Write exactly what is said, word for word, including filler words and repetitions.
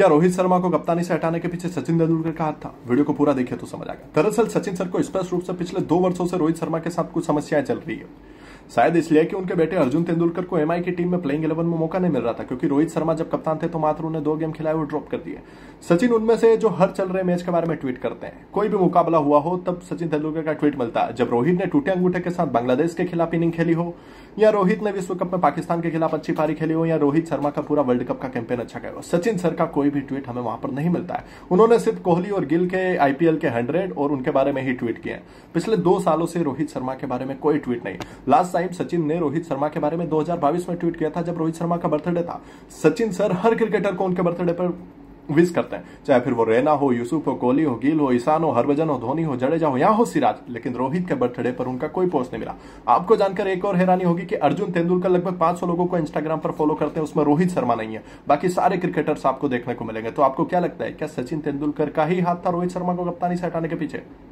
क्या रोहित शर्मा को कप्तानी से हटाने के पीछे सचिन तेंदुलकर का हाथ था? वीडियो को पूरा देखिए तो समझ आएगा। दरअसल सचिन सर को स्पष्ट रूप से पिछले दो वर्षों से रोहित शर्मा के साथ कुछ समस्याएं चल रही है। शायद इसलिए कि उनके बेटे अर्जुन तेंदुलकर को एमआई की टीम में प्लेइंग इलेवन में मौका नहीं मिल रहा था, क्योंकि रोहित शर्मा जब कप्तान थे तो मात्र उन्हें दो गेम खिलाए वो ड्रॉप कर दिए। सचिन उनमें से जो हर चल रहे मैच के बारे में ट्वीट करते हैं। कोई भी मुकाबला हुआ हो तब सचिन तेंदुलकर का ट्वीट मिलता है। जब रोहित ने टूटे अंगूठे के साथ बांग्लादेश के खिलाफ इनिंग खेली हो, या रोहित ने विश्व कप में पाकिस्तान के खिलाफ अच्छी पारी खेली हो, या रोहित शर्मा का पूरा वर्ल्ड कप का कैंपेन अच्छा गया हो, सचिन सर का कोई भी ट्वीट हमें वहां पर नहीं मिलता है। उन्होंने सिर्फ कोहली और गिल के आईपीएल के हंड्रेड और उनके बारे में ही ट्वीट किए हैं। पिछले दो सालों से रोहित शर्मा के बारे में कोई ट्वीट नहीं। लास्ट टाइम सचिन ने रोहित शर्मा के बारे में दो हज़ार बाईस में ट्वीट किया था, जब रोहित शर्मा का बर्थडे था। सचिन सर हर क्रिकेटर को उनके बर्थडे पर विश करते हैं, चाहे फिर वो रैना हो, यूसुफ हो, कोहली हो, गिल हो, ईशान हो, हरभजन हो, धोनी हो, जडेजा हो या हो सिराज, लेकिन रोहित के बर्थडे पर उनका कोई पोस्ट नहीं मिला। आपको जानकर एक और हैरानी होगी कि अर्जुन तेंदुलकर लगभग पांच सौ लोगों को इंस्टाग्राम पर फॉलो करते हैं, उसमें रोहित शर्मा नहीं है। बाकी सारे क्रिकेटर्स आपको देखने को मिलेंगे। तो आपको क्या लगता है, क्या सचिन तेंदुलकर का ही हाथ था रोहित शर्मा को कप्तानी से हटाने के पीछे?